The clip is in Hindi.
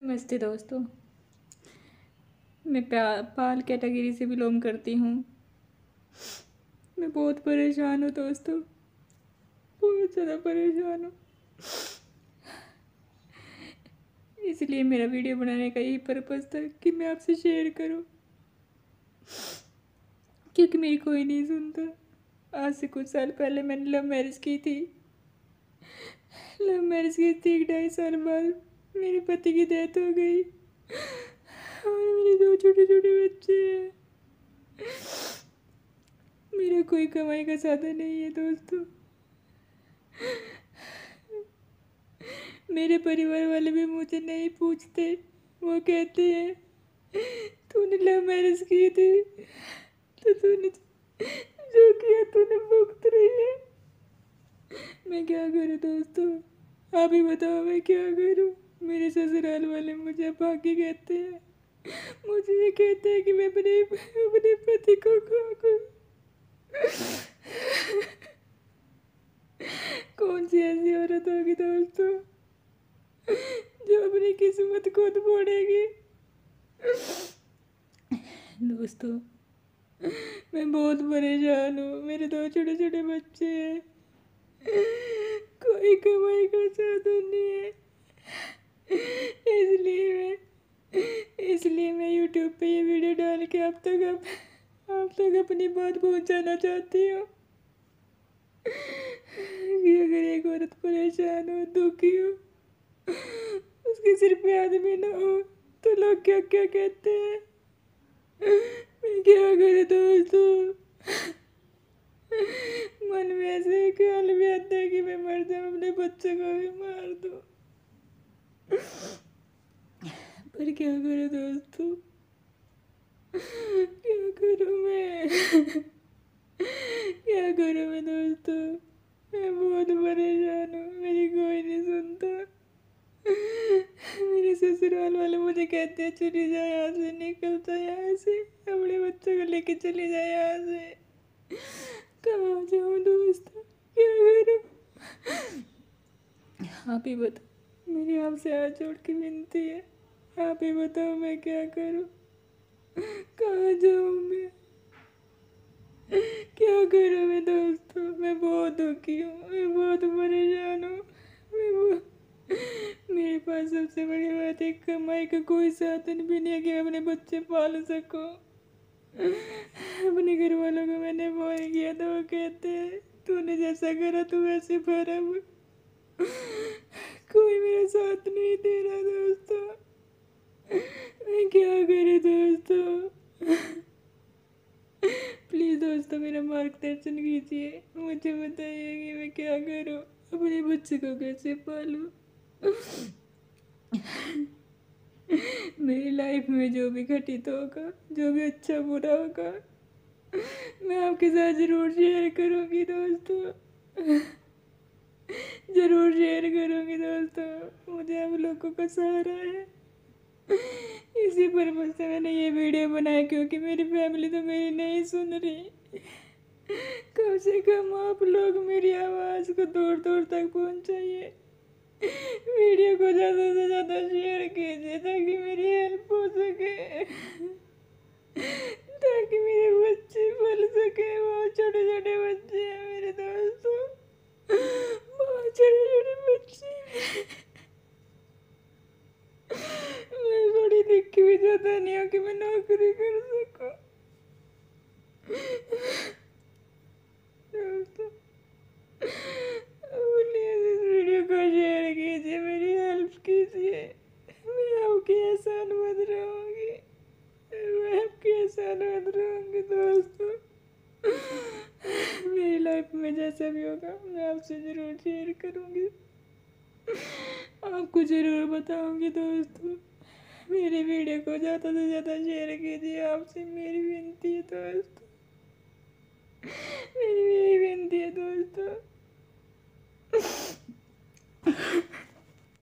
नमस्ते दोस्तों। मैं पाल कैटेगरी से बिलोंग करती हूँ। मैं बहुत परेशान हूँ दोस्तों, बहुत ज़्यादा परेशान हूँ। इसलिए मेरा वीडियो बनाने का यही पर्पज़ था कि मैं आपसे शेयर करूँ, क्योंकि मेरी कोई नहीं सुनता। आज से कुछ साल पहले मैंने लव मैरिज की थी। लव मैरिज की थी 2.5 साल बाद मेरे पति की डेथ हो गई और मेरे 2 छोटे छोटे बच्चे हैं। मेरा कोई कमाई का साधन नहीं है दोस्तों। मेरे परिवार वाले भी मुझे नहीं पूछते। वो कहते हैं तूने लव मैरिज की थी तो तूने जो किया तूने भुगत रही है। मैं क्या करूं दोस्तों, आप ही बताओ मैं क्या करूं। मेरे ससुराल वाले मुझे भागी कहते हैं। मुझे ये कहते हैं कि मैं अपने पति को खो। कौन सी ऐसी औरत होगी दोस्तों जो अपनी किस्मत खुद फोड़ेगी। दोस्तों मैं बहुत परेशान हूँ। मेरे 2 छोटे छोटे बच्चे हैं। कोई कमाई का साधन नहीं है। इसलिए मैं यूट्यूब पे ये वीडियो डाल के आप तक अपनी बात पहुंचाना चाहती हूँ कि अगर एक औरत परेशान हो, दुखी हो, उसके सिर पे आदमी ना हो तो लोग क्या क्या कहते हैं। मैं क्या करूँ दोस्तों। मन में ऐसे ख्याल भी आता है कि मैं मर जाऊँ, अपने बच्चे को भी मार दूँ। पर क्या करूँ दोस्तों, क्या करूँ मैं। क्या करूँ मैं दोस्तों। मैं बहुत परेशान हूँ, मेरी कोई नहीं सुनता। मेरे ससुराल वाले मुझे कहते हैं चली जाए यहाँ से, निकल जाए यहाँ से, अपने बच्चों को लेके चली जाए यहाँ से। कहाँ जाऊँ दोस्तों, क्या करूँ। आप ही बताओ, मेरी आपसे हाथ जोड़ के विनती है। आप ही बताओ मैं क्या करूँ, कहाँ जाऊँ मैं, क्या करूँ मैं दोस्तों। मैं बहुत दुखी हूँ, मैं बहुत परेशान हूँ। मेरे पास सबसे बड़ी बात है, कमाई का कोई साधन भी नहीं है कि मैं अपने बच्चे पाल सकूं। अपने घर वालों को मैंने फोन किया तो वो कहते हैं तूने जैसा करा तू वैसे भर। अब कोई मेरा साथ नहीं दे रहा दोस्तों। मैं क्या करूं दोस्तों। प्लीज दोस्तों मेरा मार्गदर्शन कीजिए। मुझे बताइए कि मैं क्या करूं, अपने बच्चे को कैसे पालूं। मेरी लाइफ में जो भी घटित होगा, जो भी अच्छा बुरा होगा, मैं आपके साथ ज़रूर शेयर करूँगी दोस्तों। ज़रूर शेयर करूँगी दोस्तों। मुझे आप लोगों का सहारा है। इसी पर्पज़ से मैंने ये वीडियो बनाया, क्योंकि मेरी फैमिली तो मेरी नहीं सुन रही। कम से कम आप लोग मेरी आवाज़ को दूर दूर तक पहुँचाइए। वीडियो को ज़्यादा से ज़्यादा शेयर कीजिए ताकि मेरी हेल्प हो सके, ताकि मेरे बच्चे पल सके। बहुत छोटे छोटे बच्चे हैं मेरे दोस्तों, बहुत छोटे छोटे बच्चे हैं। मैं बड़ी दिक्कत भी ज़्यादा नहीं हूँ कि मैं नौकरी कर सकूँ दोस्तों। प्लीज इस वीडियो को शेयर कीजिए, मेरी हेल्प कीजिए। मैं आपकी एहसान मत रहूँगी, मैं आपकी एहसान मत रहूँगी दोस्तों। मेरी लाइफ में जैसा भी होगा मैं आपसे ज़रूर शेयर करूँगी, आपको ज़रूर बताऊँगी दोस्तों। मेरी वीडियो को ज़्यादा से ज़्यादा शेयर कीजिए, आपसे मेरी विनती है दोस्तों। मेरी यही विनती है दोस्तों।